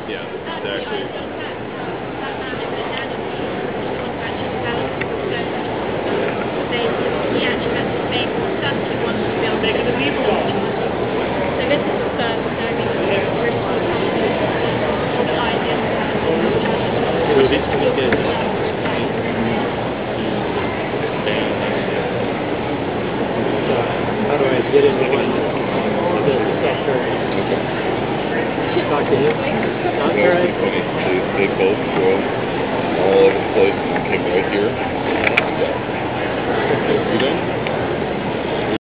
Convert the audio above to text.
Yeah, exactly. He actually has the same stuff he wants to build. They're going to be able to. So this is the first How do I get into one of the structure? Talk to you? Not Well, right. it's funny. They both drove all over the place and came right here. You done?